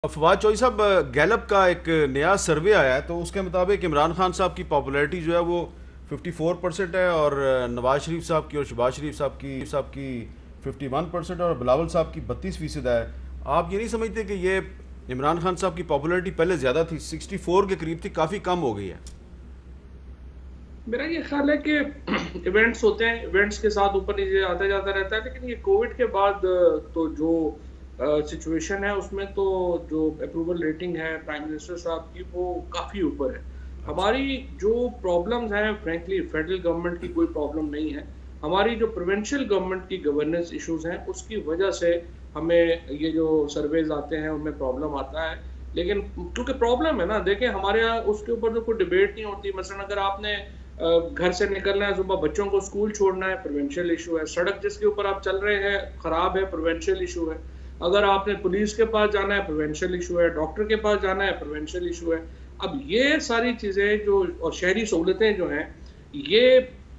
فواد چوہدری صاحب، گیلپ کا ایک نیا سروے آیا ہے تو اس کے مطابق عمران خان صاحب کی پاپولیرٹی جو ہے وہ 54% ہے، اور نواز شریف صاحب کی اور شہباز شریف صاحب کی 51% اور بلاول صاحب کی 32% ہے۔ آپ یہ نہیں سمجھتے کہ یہ عمران خان صاحب کی پاپولیرٹی پہلے زیادہ تھی، 64 کے قریب تھی، کافی کم ہو گئی ہے؟ میرا یہ خیال ہے کہ ایونٹس ہوتے ہیں، ایونٹس کے ساتھ اوپر نیچے آتا جاتا رہتا ہے، لیکن یہ کووڈ کے بعد تو جو سچویشن ہے اس میں تو جو اپروول ریٹنگ ہے پرائم منسٹر صاحب کی وہ کافی اوپر ہے۔ ہماری جو پرابلمز ہیں فرینکلی فیڈرل گورنمنٹ کی کوئی پرابلم نہیں ہے، ہماری جو پروونشل گورنمنٹ کی گورننس ایشوز ہیں اس کی وجہ سے ہمیں یہ جو سرویز آتے ہیں ان میں پرابلم آتا ہے۔ لیکن کیونکہ پرابلم ہے نا، دیکھیں ہمارے یہاں اس کے اوپر تو کوئی ڈیبیٹ نہیں ہوتی۔ مثلا اگر آپ نے گھر سے نکلنا ہے، صبح بچوں کو اسکول چھوڑنا ہے، پروونشل ایشو ہے۔ سڑک جس کے اوپر آپ چل رہے ہیں خراب ہے، پروونشل ایشو ہے۔ اگر آپ نے پولیس کے پاس جانا ہے، پروونشل ایشو ہے۔ ڈاکٹر کے پاس جانا ہے، پروونشل ایشو ہے۔ اب یہ ساری چیزیں جو اور شہری سہولتیں جو ہیں، یہ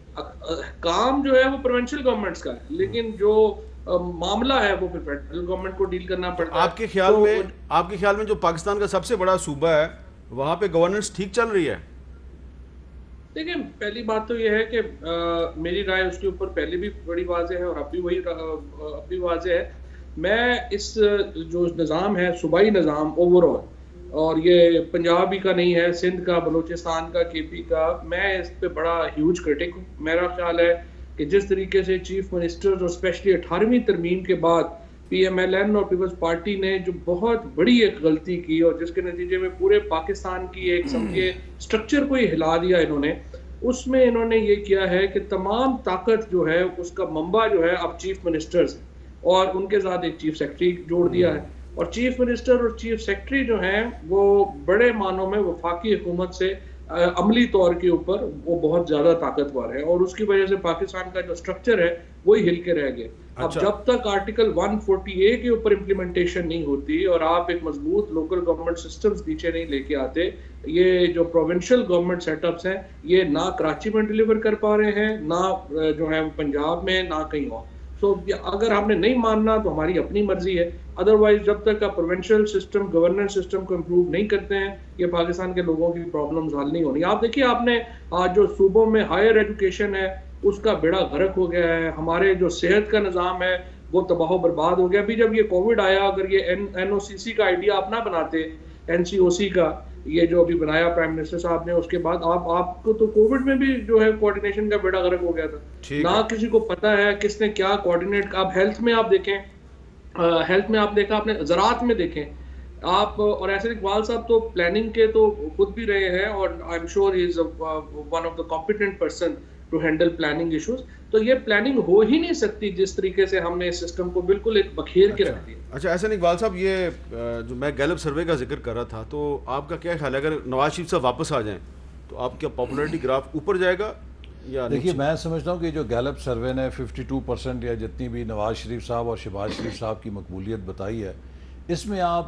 کام جو ہے وہ پروونشل گورنمنٹس کا ہے، لیکن جو معاملہ ہے وہ پھر فیڈرل گورنمنٹ کو ڈیل کرنا پڑتا ہے۔ آپ کے خیال میں جو پاکستان کا سب سے بڑا صوبہ ہے وہاں پہ گورننس ٹھیک چل رہی ہے؟ دیکھیں، پہلی بات تو یہ ہے کہ میری رائے اس کے اوپر پہلے بھی بڑی واضح ہے اور اب بھی واضح ہے۔ میں اس جو نظام ہے صوبائی نظام اوور آل، اور یہ پنجاب ہی کا نہیں ہے، سندھ کا، بلوچستان کا، کے پی کا، میں اس پہ بڑا ہیوج کرٹک ہوں۔ میرا خیال ہے کہ جس طریقے سے چیف منسٹر اور اسپیشلی 18ویں ترمیم کے بعد پی ایم ایل این اور پیپلز پارٹی نے جو بہت بڑی ایک غلطی کی اور جس کے نتیجے میں پورے پاکستان کی ایک سمجھے سٹرکچر کو ہی ہلا دیا انہوں نے، اس میں انہوں نے یہ کیا ہے کہ تمام طاقت جو ہے اس کا منبع جو ہے اب چیف منسٹرز ہیں، اور ان کے ساتھ ایک چیف سیکرٹری جوڑ دیا ہے۔ اور چیف منسٹر اور چیف سیکرٹری جو ہیں وہ بڑے معنوں میں وفاقی حکومت سے عملی طور کے اوپر وہ بہت زیادہ طاقتور ہے، اور اس کی وجہ سے پاکستان کا جو سٹرکچر ہے وہی ہل کے رہ گئے۔ اب جب تک آرٹیکل 140A کے اوپر امپلیمنٹیشن نہیں ہوتی اور آپ ایک مضبوط لوکل گورنمنٹ سسٹمز نیچے نہیں لے کے آتے، یہ جو پروونشل گورنمنٹ سیٹ اپس ہیں یہ نہ کراچی میں ڈیلیور کر پا رہے ہیں، نہ جو ہے پنجاب میں، نہ کہیں اور۔ سو اگر ہم نے نہیں ماننا تو ہماری اپنی مرضی ہے، ادروائز جب تک آپ پروونشل سسٹم، گورننس سسٹم کو امپروو نہیں کرتے ہیں، یہ پاکستان کے لوگوں کی پرابلمز حل نہیں ہونی۔ آپ دیکھیے، آپ نے آج جو صوبوں میں ہائر ایجوکیشن ہے اس کا بیڑا غرق ہو گیا ہے، ہمارے جو صحت کا نظام ہے وہ تباہ و برباد ہو گیا۔ ابھی جب یہ کووڈ آیا، اگر یہ این او سی سی کا آئیڈیا آپ نہ بناتے، این سی او سی کا یہ جو ابھی بنایا پرائم منسٹر صاحب نے، اس کے بعد آپ کو تو کووڈ میں بھی جو ہے کوارڈینیشن کا بیڑا غرق ہو گیا تھا، نہ کسی کو پتا ہے کس نے کیا کوارڈینیٹ۔ اب ہیلتھ میں آپ دیکھیں، ہیلتھ میں آپ دیکھا، آپ نے زراعت میں دیکھیں آپ، اور ایسے اقبال صاحب تو پلاننگ کے تو خود بھی رہے ہیں، اور I am sure he is one of the competent person to handle planning issues. تو یہ پلاننگ ہو ہی نہیں سکتی جس طریقے سے ہم نے اس سسٹم کو بالکل ایک بکھیر کے رکھ دیا۔ اچھا احسن اقبال صاحب، یہ جو میں گیلپ سروے کا ذکر کر رہا تھا، تو آپ کا کیا خیال ہے اگر نواز شریف صاحب واپس آ جائیں تو آپ کا پاپولیرٹی گراف اوپر جائے گا یا نیچے؟ دیکھیے، میں سمجھتا ہوں کہ جو گیلپ سروے نے 52% یا جتنی بھی نواز شریف صاحب اور شہباز شریف صاحب کی مقبولیت بتائی ہے، اس میں آپ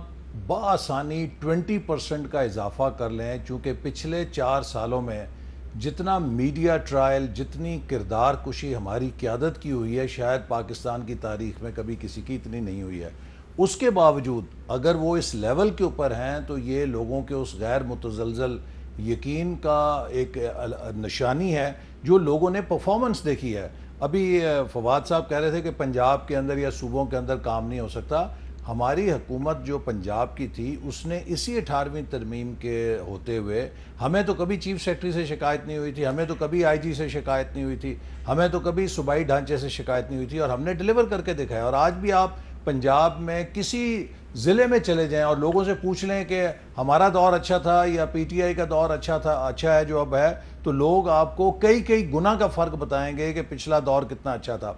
بآسانی 20% کا اضافہ کر لیں، چونکہ پچھلے 4 سالوں میں جتنا میڈیا ٹرائل، جتنی کردار کشی ہماری قیادت کی ہوئی ہے، شاید پاکستان کی تاریخ میں کبھی کسی کی اتنی نہیں ہوئی ہے۔ اس کے باوجود اگر وہ اس لیول کے اوپر ہیں تو یہ لوگوں کے اس غیر متزلزل یقین کا ایک نشانی ہے جو لوگوں نے پرفارمنس دیکھی ہے۔ ابھی فواد صاحب کہہ رہے تھے کہ پنجاب کے اندر یا صوبوں کے اندر کام نہیں ہو سکتا۔ ہماری حکومت جو پنجاب کی تھی اس نے اسی 18ویں ترمیم کے ہوتے ہوئے، ہمیں تو کبھی چیف سیکرٹری سے شکایت نہیں ہوئی تھی، ہمیں تو کبھی آئی جی سے شکایت نہیں ہوئی تھی، ہمیں تو کبھی صوبائی ڈھانچے سے شکایت نہیں ہوئی تھی، اور ہم نے ڈیلیور کر کے دکھایا۔ اور آج بھی آپ پنجاب میں کسی ضلع میں چلے جائیں اور لوگوں سے پوچھ لیں کہ ہمارا دور اچھا تھا یا پی ٹی آئی کا دور اچھا ہے جو اب ہے، تو لوگ آپ کو کئی گنا کا فرق بتائیں گے کہ پچھلا دور کتنا اچھا تھا۔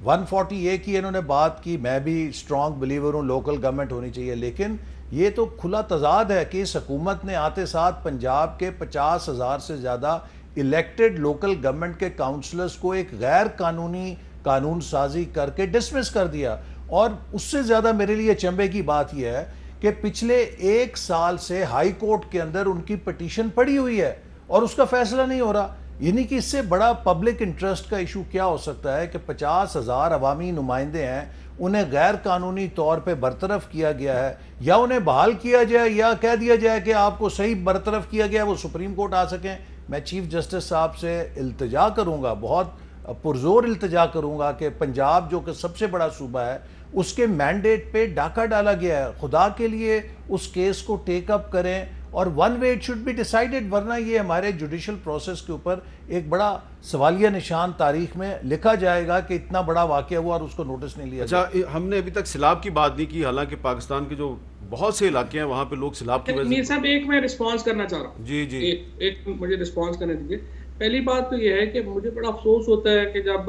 140A کی انہوں نے بات کی، میں بھی اسٹرانگ بلیور ہوں، لوکل گورنمنٹ ہونی چاہیے، لیکن یہ تو کھلا تضاد ہے کہ اس حکومت نے آتے ساتھ پنجاب کے 50,000 سے زیادہ الیکٹڈ لوکل گورنمنٹ کے کاؤنسلرز کو ایک غیر قانونی قانون سازی کر کے ڈسمس کر دیا۔ اور اس سے زیادہ میرے لیے چنبے کی بات یہ ہے کہ پچھلے 1 سال سے ہائی کورٹ کے اندر ان کی پٹیشن پڑی ہوئی ہے اور اس کا فیصلہ نہیں ہو رہا۔ یعنی کہ اس سے بڑا پبلک انٹرسٹ کا ایشو کیا ہو سکتا ہے کہ 50,000 عوامی نمائندے ہیں، انہیں غیر قانونی طور پہ برطرف کیا گیا ہے، یا انہیں بحال کیا جائے یا کہہ دیا جائے کہ آپ کو صحیح برطرف کیا گیا، وہ سپریم کورٹ آ سکیں۔ میں چیف جسٹس صاحب سے التجا کروں گا، بہت پرزور التجا کروں گا کہ پنجاب جو کہ سب سے بڑا صوبہ ہے، اس کے مینڈیٹ پہ ڈاکہ ڈالا گیا ہے، خدا کے لیے اس کیس کو ٹیک اپ کریں اور one way it should be decided, ورنہ یہ ہمارے جوڈیشل پروسیس کے اوپر ایک بڑا سوالیہ نشان تاریخ میں لکھا جائے گا کہ اتنا بڑا واقعہ ہوا اور اس کو نوٹس نہیں لیا۔ اچھا، ہم نے ابھی تک سیلاب کی بات نہیں کی، حالانکہ پاکستان کے جو بہت سے علاقے ہیں وہاں پہ لوگ سیلاب کی وجہ میر صاحب ایک میں رسپانس کرنا چاہ رہا ہوں، جی جی ایک مجھے رسپانس کرنے دیجیے۔ پہلی بات تو یہ ہے کہ مجھے بڑا افسوس ہوتا ہے کہ جب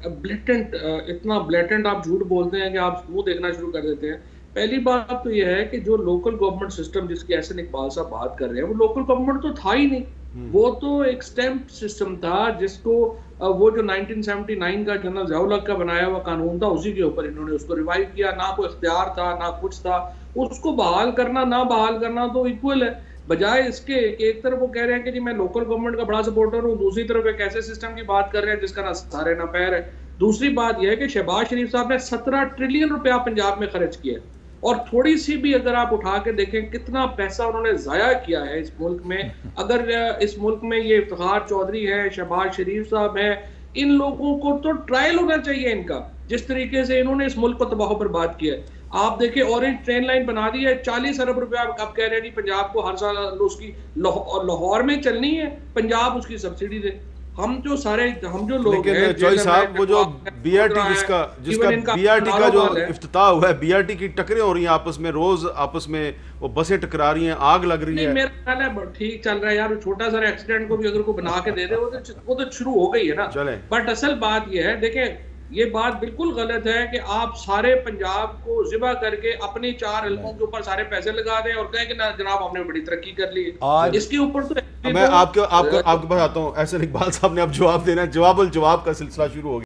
اتنا بلیٹنٹ آپ جھوٹ بولتے ہیں کہ آپ منہ دیکھنا شروع کر دیتے ہیں۔ پہلی بات تو یہ ہے کہ جو لوکل گورنمنٹ سسٹم جس کی احسن اقبال صاحب بات کر رہے ہیں، وہ لوکل گورنمنٹ تو تھا ہی نہیں، وہ تو ایک سٹیمپ سسٹم تھا جس کو وہ جو 1979 کا جنرل ضیاء الحق کا بنایا ہوا قانون تھا، اسی کے اوپر انہوں نے اس کو ریوائیو کیا، نہ کوئی اختیار تھا نہ کچھ تھا، اس کو بحال کرنا نہ بحال کرنا تو ایکول ہے، بجائے اس کے کہ ایک طرف وہ کہہ رہے ہیں کہ جی میں لوکل گورنمنٹ کا بڑا سپورٹر ہوں، دوسری طرف ایک ایسے سسٹم کی بات کر رہے ہیں جس کا نہ سارے نہ پیر ہے۔ دوسری بات یہ ہے کہ شہباز شریف صاحب نے 17 ٹریلین روپیہ پنجاب میں خرچ کیا، اور تھوڑی سی بھی اگر آپ اٹھا کے دیکھیں کتنا پیسہ انہوں نے ضائع کیا ہے اس ملک میں۔ اگر اس ملک میں یہ افتخار چودھری ہے، شہباز شریف صاحب ہیں، ان لوگوں کو تو ٹرائل ہونا چاہیے ان کا، جس طریقے سے انہوں نے اس ملک کو تباہ و برباد کیا ہے۔ آپ دیکھیں اورنج ٹرین لائن بنا دی ہے، 40 ارب روپیہ اب کہہ رہے ہیں پنجاب کو ہر سال اس کی لاہور میں چلنی ہے، پنجاب اس کی سبسڈی دے۔ ہم جو لوگ ہیں، لیکن چوئی صاحب وہ جو بی آر ٹی جس کا بی آر ٹی کا جو افتتاح ہوا ہے، بی آر ٹی کی ٹکریں ہو رہی ہیں آپس میں، روز آپس میں وہ بسیں ٹکرا رہی ہیں، آگ لگ رہی ہے۔ میرا خیال ہے ٹھیک چل رہا ہے یار، چھوٹا سا ایکسیڈنٹ کو بھی اگر کوئی بنا کے دے دے وہ تو شروع ہو گئی ہے نا۔ بٹ اصل بات یہ ہے، دیکھیں یہ بات بالکل غلط ہے کہ آپ سارے پنجاب کو ذبح کر کے اپنی 4 حلقوں کے اوپر سارے پیسے لگا دیں اور کہیں کہ جناب ہم نے بڑی ترقی کر لی۔ اس کے اوپر تو میں آپ کے پاس آتا ہوں، احسن اقبال صاحب نے اب جواب دینا ہے، جواب الجواب کا سلسلہ شروع ہو گیا۔